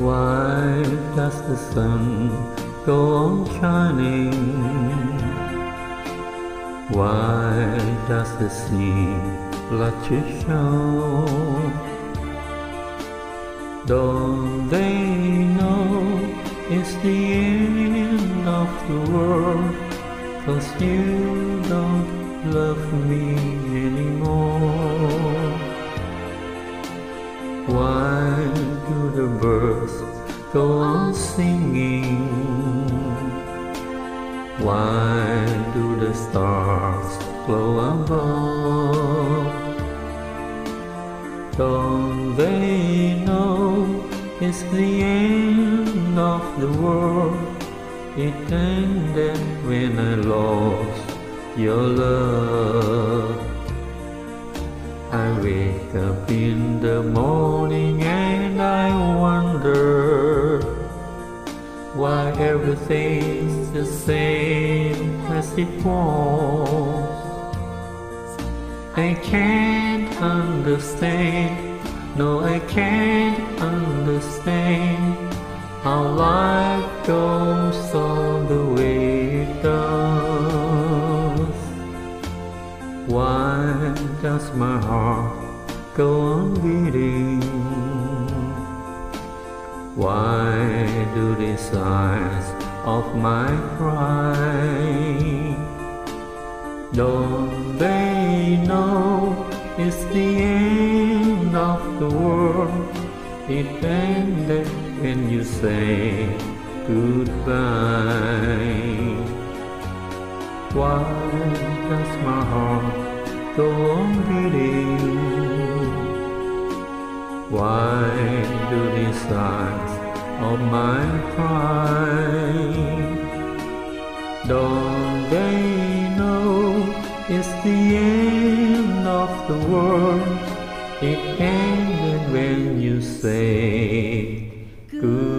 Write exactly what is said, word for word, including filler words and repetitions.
Why does the sun go on shining? Why does the sea let you show? Don't they know it's the end of the world? 'Cause you don't love me anymore. Why do the birds go on singing? Why do the stars glow above? Don't they know it's the end of the world? It ended when I lost your love. I wake up in the morning and I wonder why everything's the same as it was. I can't understand, no I can't understand how life goes on the way it does. Why does my heart go on beating? Why do these eyes of mine cry? Don't they know it's the end of the world? It ended when you say goodbye. Why does my heart go on beating? Why do these eyes of mine cry? Don't they know it's the end of the world? It ended when you say goodbye.